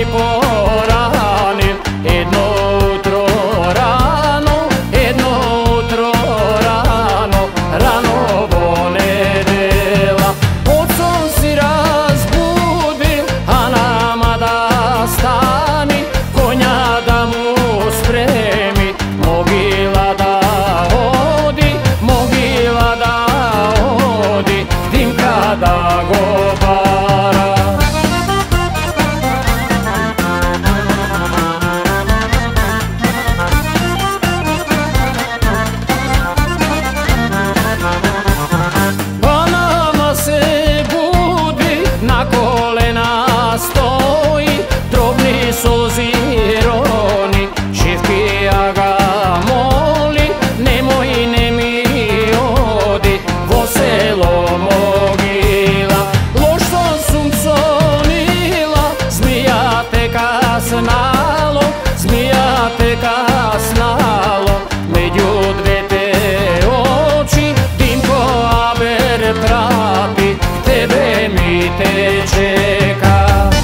mi poranil, jedno utro rano, rano ponedela. Otcom si razbudil, a nama da stani, konja da mu spremi, mogila da odi, Dimka da gobara. Pa nama se budi, na kolena stoji, drobni solzironi, Šefkija ga moli, nemoj ne mi odi, vo selo mogila. Loš što sunconila, zmija te kasnalo, među dve te oči, Dimko aber prati, tebe mi te čeka.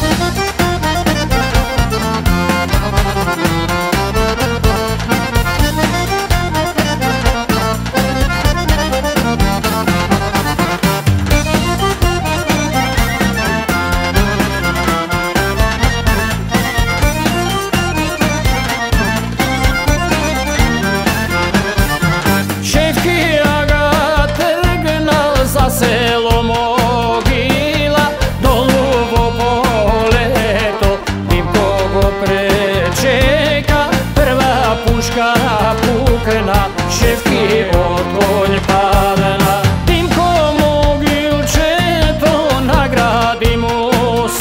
Šefkija ga trgnal za selo mogila, doluvo poleto, Dimko go prečeka, prva puška pukna, Šefki okonj padna. Dimko mogilčeto, nagradi mu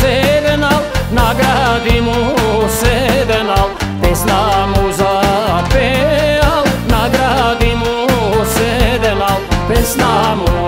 sednal, pesna mu zapeal, nagradi mu sednal, pesna mu